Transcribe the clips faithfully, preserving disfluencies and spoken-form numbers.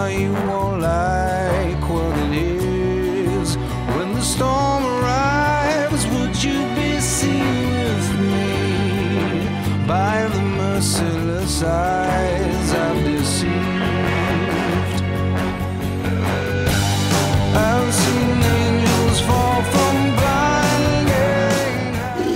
but you won't like what it is. When the storm arrives, would you be seen with me by the merciless eyes I've deceived? I've seen angels fall from blinding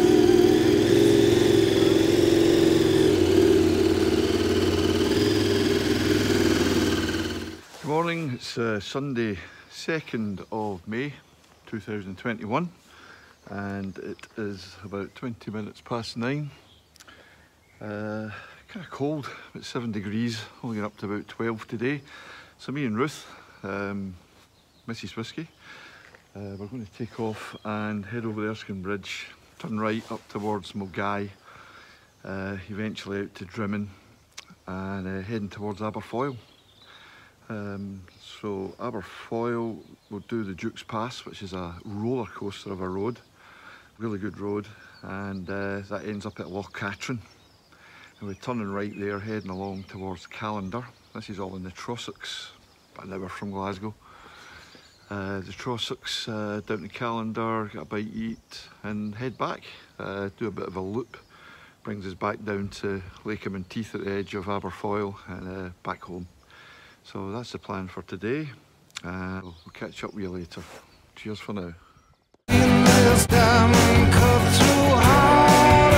Good morning, it's uh, Sunday second of May two thousand twenty-one and it is about twenty minutes past nine. Uh, kind of cold, about seven degrees, only got up to about twelve today. So me and Ruth, um, Missus Whiskey, uh, we're going to take off and head over the Erskine Bridge, turn right up towards Milngavie, uh, eventually out to Drimmen and uh, heading towards Aberfoyle. Um, so Aberfoyle will do the Duke's Pass, which is a roller coaster of a road, really good road, and uh, that ends up at Loch Katrine. And we're turning right there, heading along towards Callander. This is all in the Trossachs, about an hour from Glasgow. Uh, the Trossachs uh, down to Callander, get a bite to eat and head back, uh, do a bit of a loop. Brings us back down to Lake of Menteith at the edge of Aberfoyle and uh, back home. So that's the plan for today. Uh, we'll catch up with you later. Cheers for now. this diamond cut through harder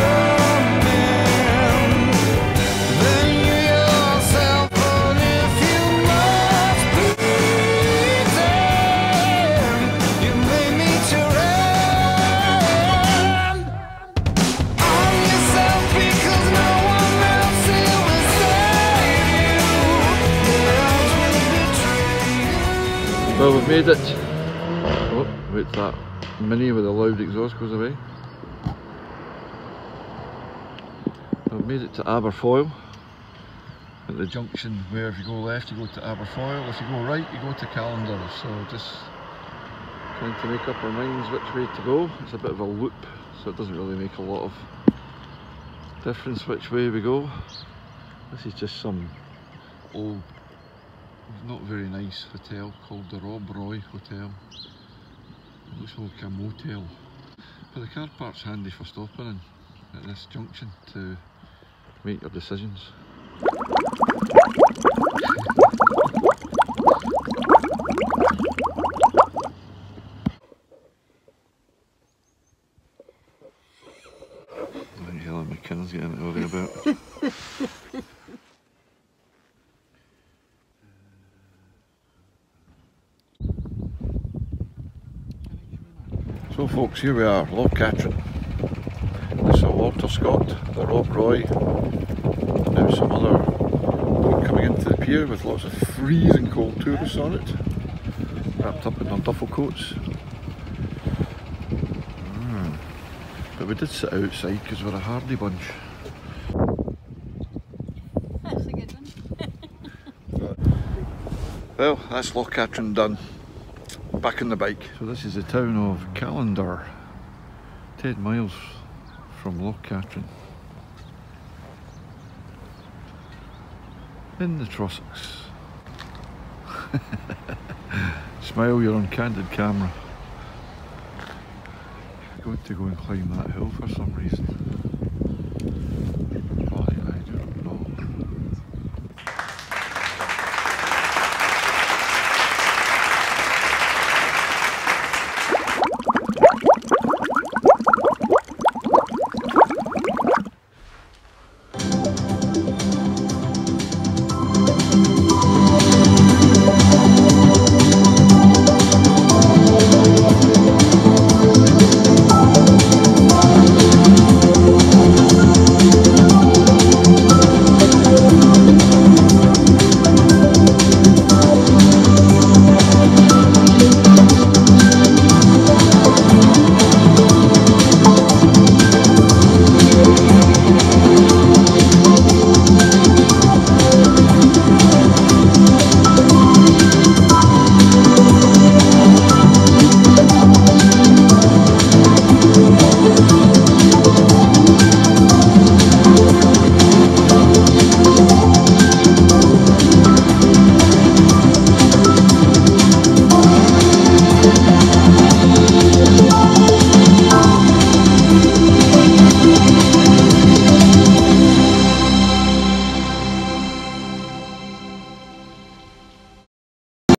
men than you yourself. But if you must pretend, you may meet your end on yourself, because no one else here will save you. The odds will betray you. Well, we've made it. Oh, wait, that Mini with a loud exhaust goes away. We've made it to Aberfoyle. At the junction where if you go left you go to Aberfoyle, if you go right you go to Callander. So just trying to make up our minds which way to go. It's a bit of a loop, so it doesn't really make a lot of difference which way we go. This is just some old, not very nice hotel called the Rob Roy Hotel. It looks like a motel, but the car park's handy for stopping in at this junction to make your decisions. What the hell am my kids getting to worry about? So folks, here we are, Loch Katrine. There's Sir Walter Scott, the Rob Roy, now some other boat coming into the pier with lots of freezing cold tourists on it, wrapped up in their duffel coats. Mm. But we did sit outside because we're a hardy bunch. That's a good one. Well, that's Loch Katrine done. Back on the bike. So this is the town of Callander, ten miles from Loch Katrine, in the Trossachs. Smile, you're on candid camera. I'm going to go and climb that hill for some reason.